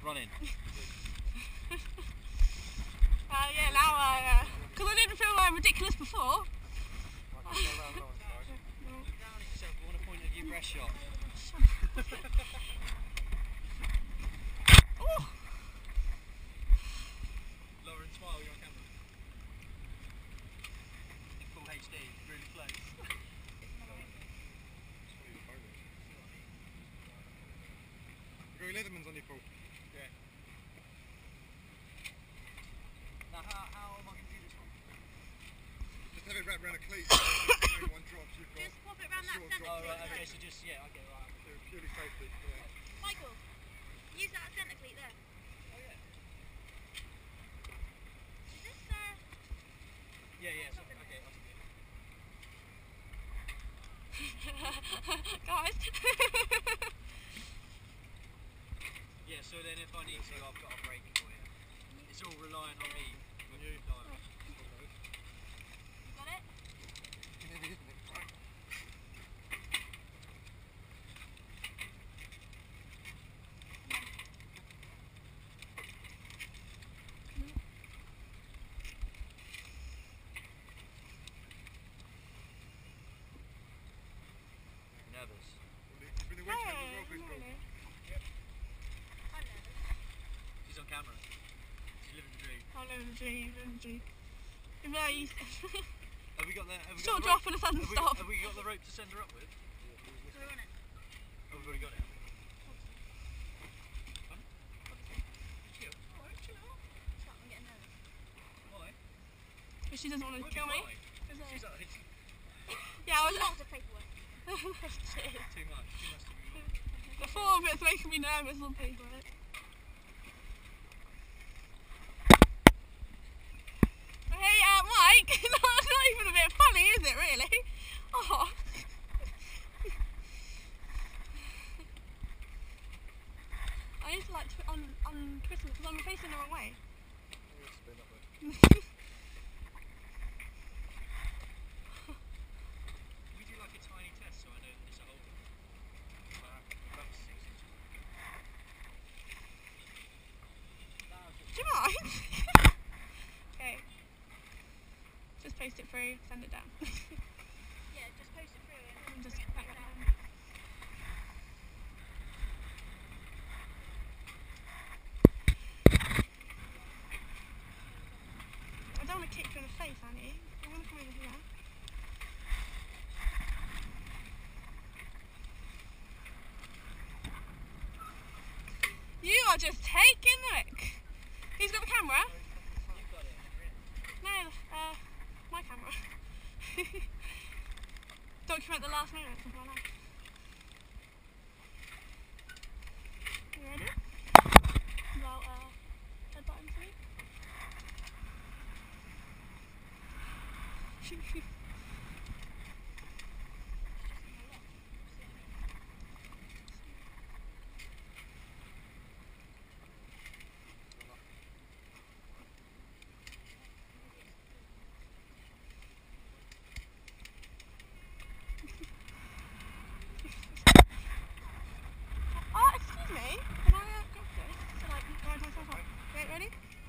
running. Yeah, now, because I didn't feel ridiculous before. Look down at yourself, you want to point at your breast shot. Oh. Lauren, smile, you're on camera. In full HD, really close. Gary Leatherman's on your pool. Yeah. Now how am I going to do this one? Just have it wrapped around a cleat. So one drops, you've got. Just pop it around that centre. Oh right, okay, so just, yeah, okay, right. Purely safety, yeah. Michael, use that centre cleat there. Oh yeah. Is this, Yeah, so, okay, I'll do it. guys? Yeah, so then if I need to, I've got a brake for you. It's all reliant on me. You got it? Nervous. You've been a weekend as well, Chris. She's on camera. She's living the dream. I'm living the dream, Very Have we got the short rope? drop and a sudden stop. Have we got the rope to send her up with? We're on it. Oh, we've already got it. Chill. Alright, chill out. I'm getting nervous. Why? But she doesn't want to kill me. Why? She's like, it's Yeah, I was lots of paperwork. too much. The thought of it's making me nervous on paperwork. Hey, Mike, not even a bit funny, is it really? Oh. I need to like untwist it because I'm facing the wrong way. We do like a tiny test so I know that it's a holder. About 6 inches. Do you mind? Okay. Just post it through, send it down. Yeah, just post it through and just back it down. I don't want to kick you in the face, Annie. I want to come over here. You are just taking the mic. Who's got the camera? You've got it. No, my camera. Document the last moments of my life. You ready? Well, head button for me. Excuse me. Can I go for this? So like, guide myself up. Okay, ready?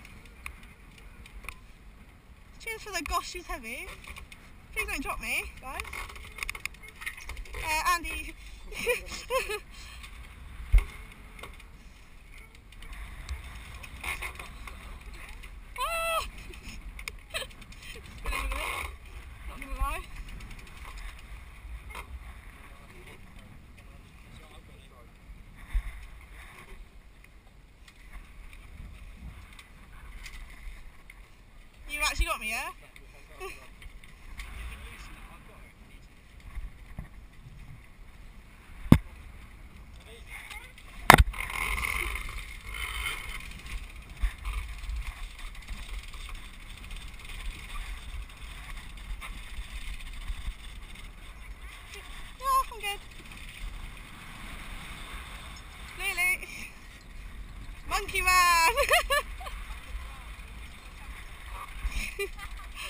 Cheers for the gosh, she's heavy. Please don't drop me, guys. Andy. Ah! Not gonna lie. You actually got me, yeah? I'm good. Lily. Monkey man.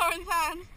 Lauren's hands.